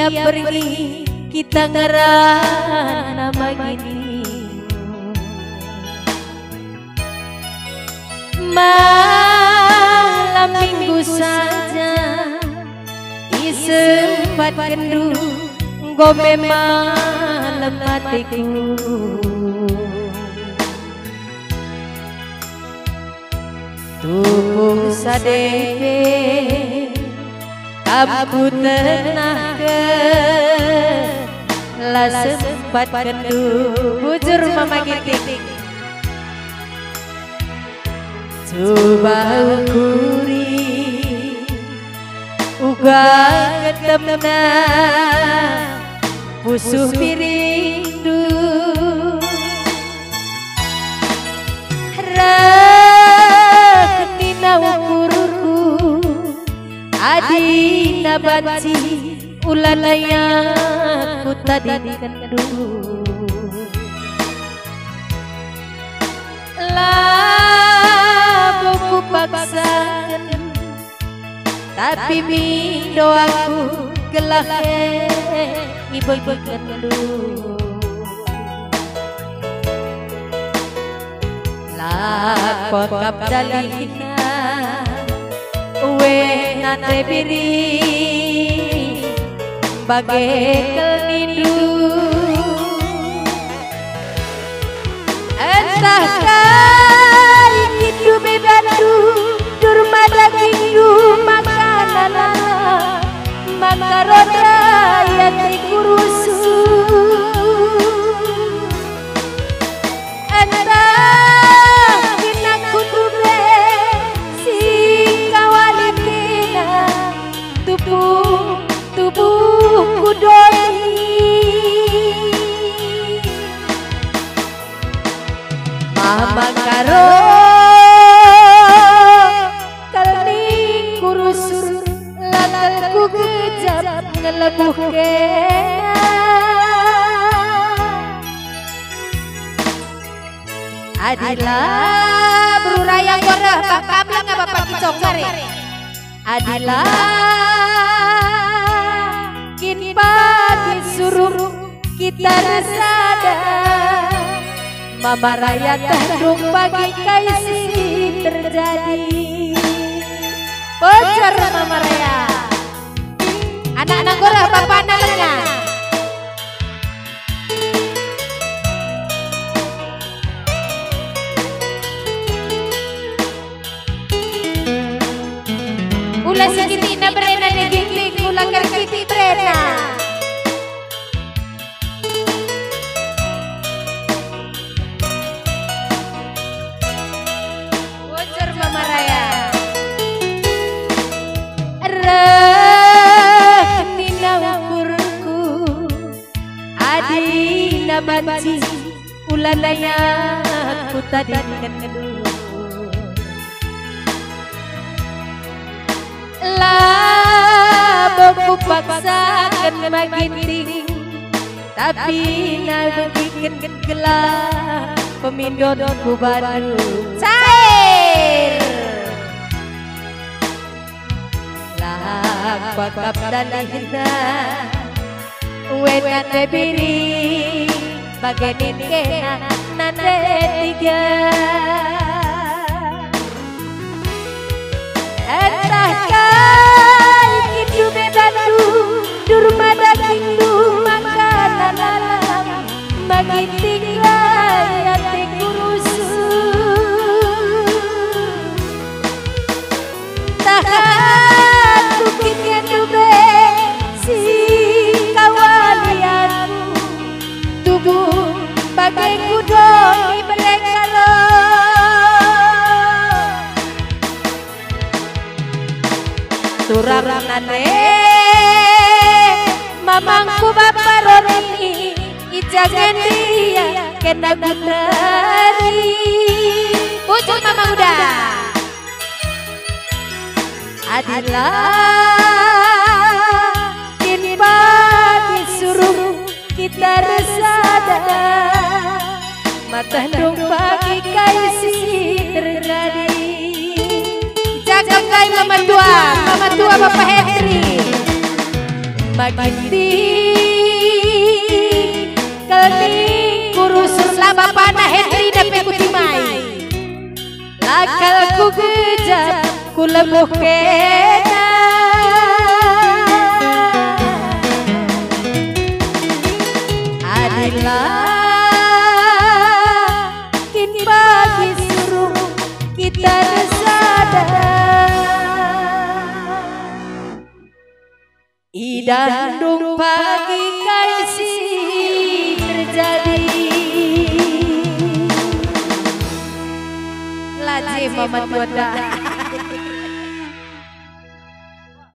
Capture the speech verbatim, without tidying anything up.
pergi kita ngerana begini. Malam minggu saja isempat kendu gome malam hatiku. Tubuh sadeke kamu tenang ke lah sempat kendu bujur mama giting. Coba ukuri uga ketemna pusuh pirindu raketina ukurku adina banci ulalaya ku tadi kendu labuku paksakan tapi mi doaku gelahke ibu-ibu kendu lakon kapdalina uwe nate biri bagaikel nindu entah kai hidup bebandu durma dagingdu makanan maka roda yang dikurusu entah kina kudube si kawali kina tubuh tubuh kudoi mama karo kalni kurus lalalku kejap ngelebuh kena adilah beruraya gorah pak kablang apa pak kicong mari adilah kin pagi suruh kita resada mama raya tandung pagi kaisi terjadi bocor mama raya anak-anak gorah bapak anak lengah ulah sikiti na brena neging ulang kerkiti brena bocor mama raya reketina ukurku adina banci ulanaya ku tadi kendu labuku paksakan magiting tapi nabikin gelap pemindonku baru cair lakon kapdalina wena tebiri bagenin kena nande tiga entah kai hidup bebandu durma dagingdu makanan alam magiting layate kurusu tahan bukit kendube si kawalianku tubuh bagai kudoi berengkalo turang nane mamangku bapak roni ijagen dia kena gunari pucuk mama muda adilah kin pagi suruh kita resada mata dong pagi kaisi terjadi jaga kai mama tua mama tua bapak Henry bagi kejam kulebuh kena Adilah kin bagi suruh kita sadar idandung pagi kasih terjadi Lazim Mamat Wada